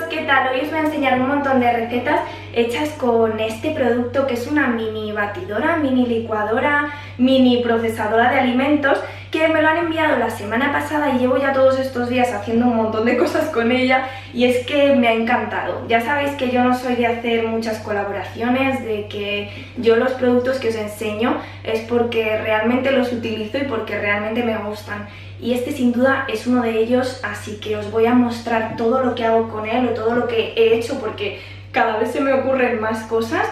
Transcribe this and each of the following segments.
¿qué tal? Hoy os voy a enseñar un montón de recetas hechas con este producto que es una mini batidora, mini licuadora, mini procesadora de alimentos, que me lo han enviado la semana pasada y llevo ya todos estos días haciendo un montón de cosas con ella y es que me ha encantado. Ya sabéis que yo no soy de hacer muchas colaboraciones, de que yo los productos que os enseño es porque realmente los utilizo y porque realmente me gustan. Y este sin duda es uno de ellos, así que os voy a mostrar todo lo que hago con él o todo lo que he hecho porque cada vez se me ocurren más cosas.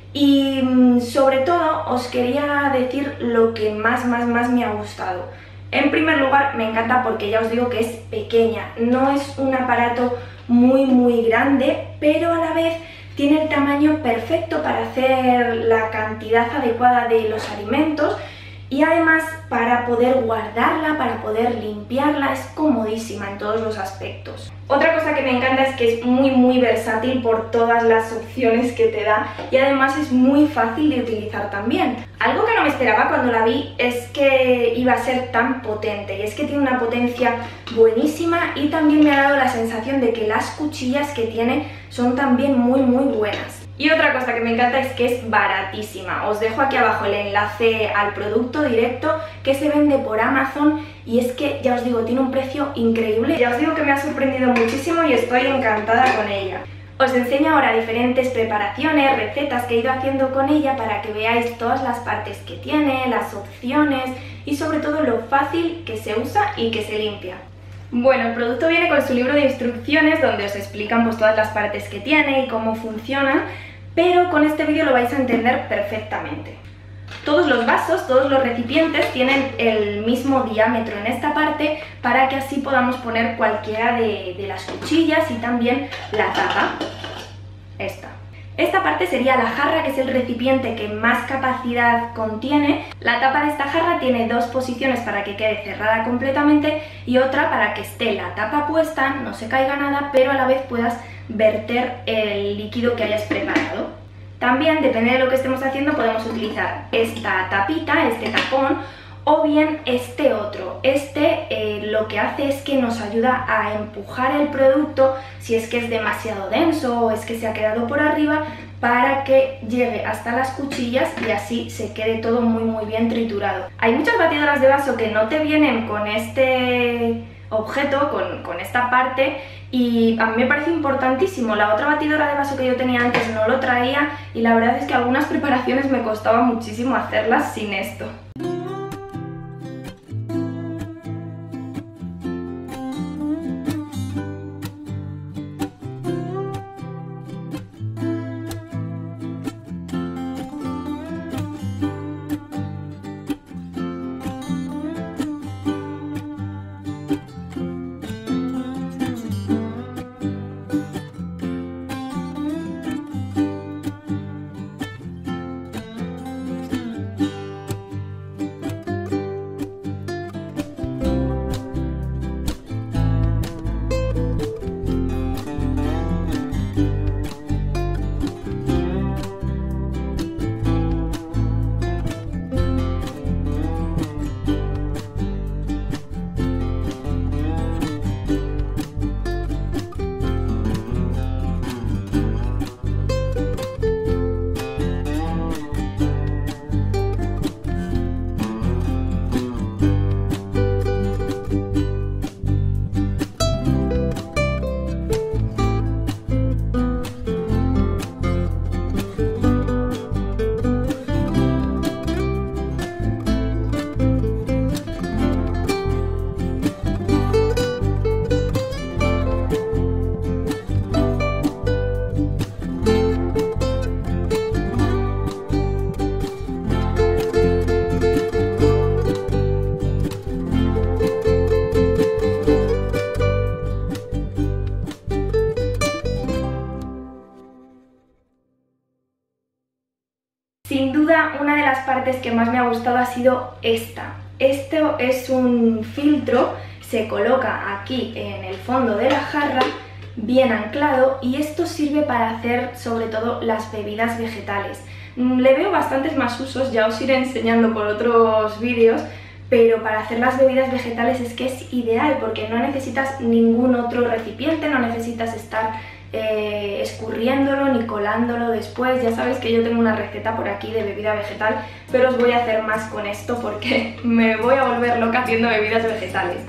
Y sobre todo os quería decir lo que más me ha gustado. En primer lugar, me encanta porque ya os digo que es pequeña, no es un aparato muy grande, pero a la vez tiene el tamaño perfecto para hacer la cantidad adecuada de los alimentos y además para poder guardarla, para poder limpiarla, es comodísima en todos los aspectos. Otra cosa que me encanta es que es muy versátil por todas las opciones que te da y además es muy fácil de utilizar también. Algo que no me esperaba cuando la vi es que iba a ser tan potente y es que tiene una potencia buenísima y también me ha dado la sensación de que las cuchillas que tiene son también muy buenas. Y otra cosa que me encanta es que es baratísima. Os dejo aquí abajo el enlace al producto directo que se vende por Amazon y es que ya os digo, tiene un precio increíble. Ya os digo que me ha sorprendido muchísimo y estoy encantada con ella. Os enseño ahora diferentes preparaciones, recetas que he ido haciendo con ella para que veáis todas las partes que tiene, las opciones y sobre todo lo fácil que se usa y que se limpia. Bueno, el producto viene con su libro de instrucciones donde os explican pues todas las partes que tiene y cómo funciona, pero con este vídeo lo vais a entender perfectamente. Todos los vasos, todos los recipientes tienen el mismo diámetro en esta parte para que así podamos poner cualquiera de las cuchillas y también la tapa, Esta parte sería la jarra, que es el recipiente que más capacidad contiene. La tapa de esta jarra tiene dos posiciones para que quede cerrada completamente y otra para que esté la tapa puesta, no se caiga nada, pero a la vez puedas verter el líquido que hayas preparado. También, depende de lo que estemos haciendo, podemos utilizar esta tapita, este tapón, o bien este otro. Lo que hace es que nos ayuda a empujar el producto si es que es demasiado denso o es que se ha quedado por arriba, para que llegue hasta las cuchillas y así se quede todo muy bien triturado. Hay muchas batidoras de vaso que no te vienen con este objeto, con esta parte, y a mí me parece importantísimo. La otra batidora de vaso que yo tenía antes no lo traía y la verdad es que algunas preparaciones me costaba muchísimo hacerlas sin esto. Sin duda, una de las partes que más me ha gustado ha sido esta. Esto es un filtro, se coloca aquí en el fondo de la jarra, bien anclado, y esto sirve para hacer sobre todo las bebidas vegetales. Le veo bastantes más usos, ya os iré enseñando por otros vídeos, pero para hacer las bebidas vegetales es que es ideal porque no necesitas ningún otro recipiente, no necesitas estar escurriéndolo ni colándolo después. Ya sabéis que yo tengo una receta por aquí de bebida vegetal, pero os voy a hacer más con esto porque me voy a volver loca haciendo bebidas vegetales.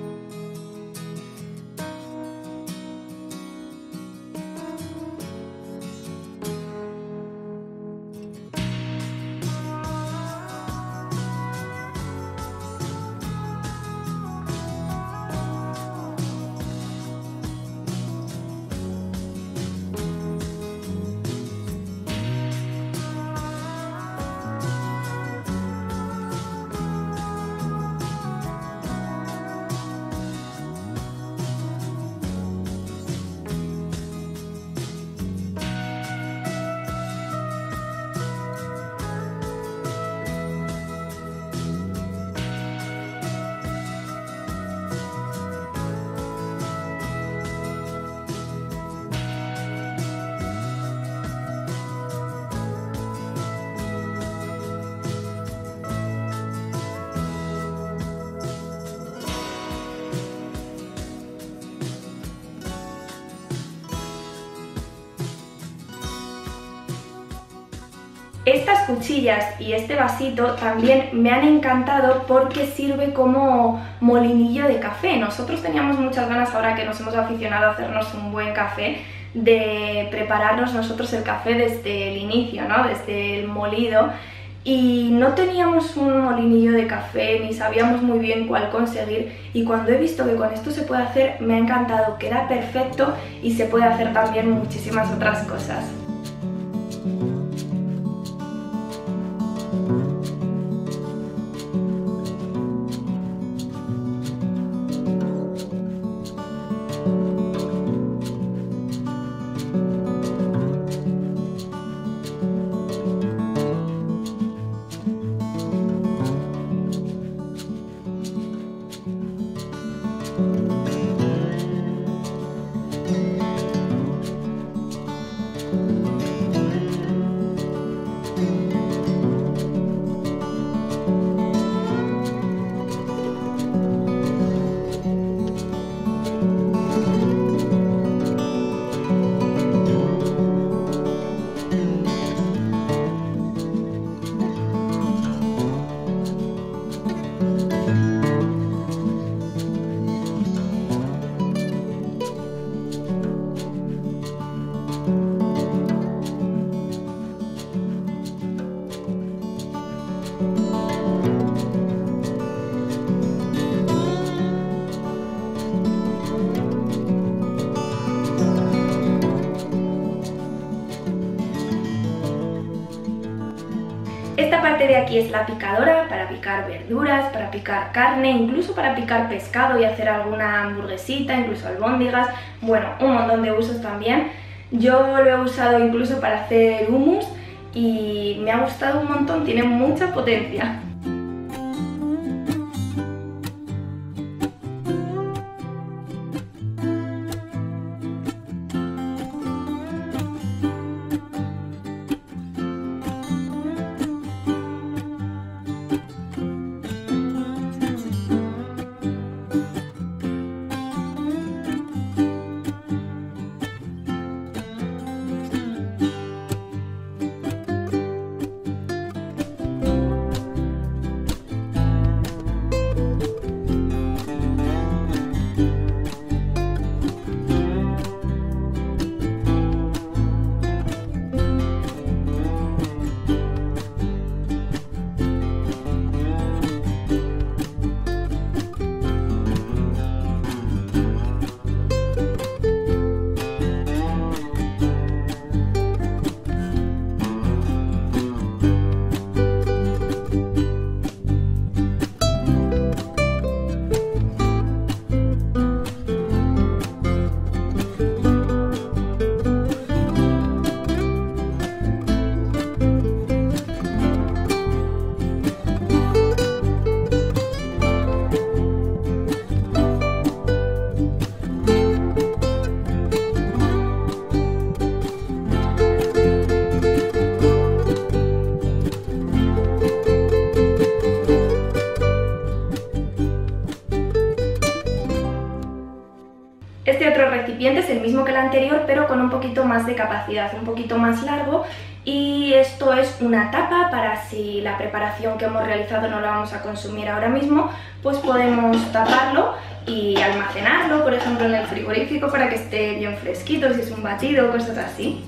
Estas cuchillas y este vasito también me han encantado porque sirve como molinillo de café. Nosotros teníamos muchas ganas, ahora que nos hemos aficionado a hacernos un buen café, de prepararnos nosotros el café desde el inicio, ¿no? Desde el molido. Y no teníamos un molinillo de café ni sabíamos muy bien cuál conseguir, y cuando he visto que con esto se puede hacer me ha encantado, queda perfecto y se puede hacer también muchísimas otras cosas. Esta parte de aquí es la picadora para picar verduras, para picar carne, incluso para picar pescado y hacer alguna hamburguesita, incluso albóndigas, bueno, un montón de usos también. Yo lo he usado incluso para hacer hummus y me ha gustado un montón, tiene mucha potencia. Este otro recipiente es el mismo que el anterior, pero con un poquito más de capacidad, un poquito más largo, y esto es una tapa para si la preparación que hemos realizado no la vamos a consumir ahora mismo, pues podemos taparlo y almacenarlo, por ejemplo en el frigorífico para que esté bien fresquito, si es un batido, cosas así.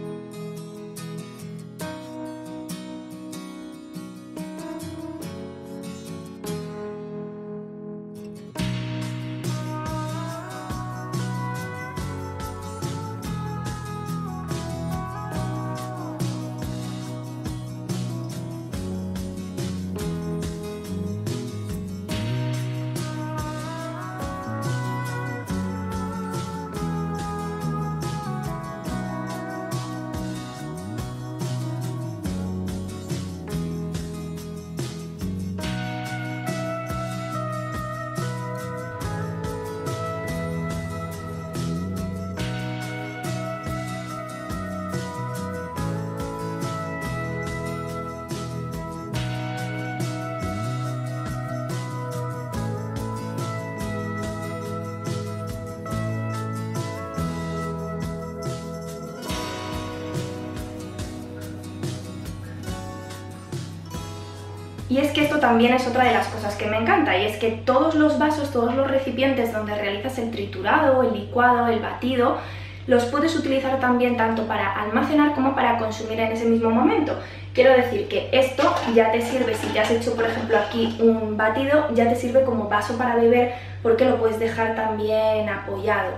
Y es que esto también es otra de las cosas que me encanta, y es que todos los vasos, todos los recipientes donde realizas el triturado, el licuado, el batido, los puedes utilizar también tanto para almacenar como para consumir en ese mismo momento. Quiero decir que esto ya te sirve, si ya has hecho por ejemplo aquí un batido, ya te sirve como vaso para beber porque lo puedes dejar también apoyado.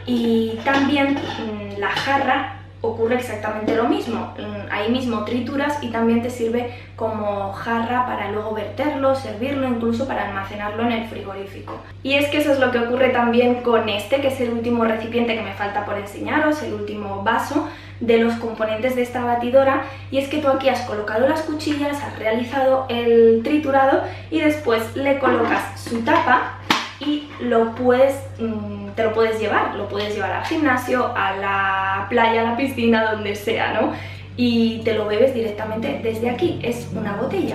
Y también la jarra ocurre exactamente lo mismo, ahí mismo trituras y también te sirve como jarra para luego verterlo, servirlo, incluso para almacenarlo en el frigorífico. Y es que eso es lo que ocurre también con este, que es el último recipiente que me falta por enseñaros, el último vaso de los componentes de esta batidora, y es que tú aquí has colocado las cuchillas, has realizado el triturado y después le colocas su tapa y te lo puedes llevar al gimnasio, a la playa, a la piscina, donde sea, ¿no? Y te lo bebes directamente desde aquí, es una botella.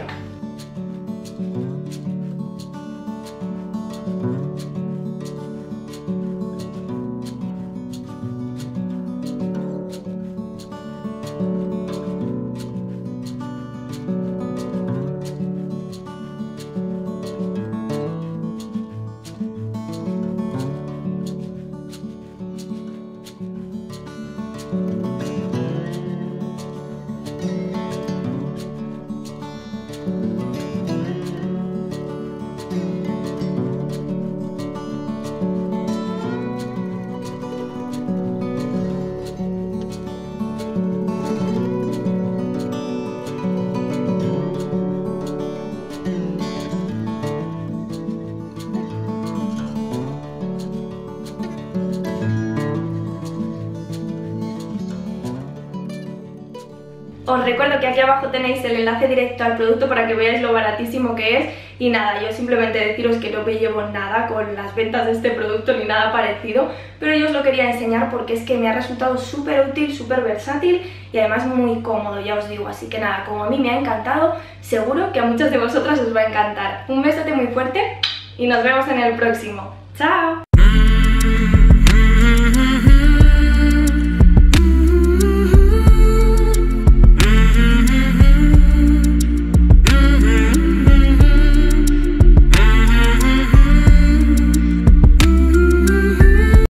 Os recuerdo que aquí abajo tenéis el enlace directo al producto para que veáis lo baratísimo que es. Y nada, yo simplemente deciros que no me llevo nada con las ventas de este producto ni nada parecido, pero yo os lo quería enseñar porque es que me ha resultado súper útil, súper versátil y además muy cómodo, ya os digo. Así que nada, como a mí me ha encantado, seguro que a muchas de vosotras os va a encantar. Un besote muy fuerte y nos vemos en el próximo. ¡Chao!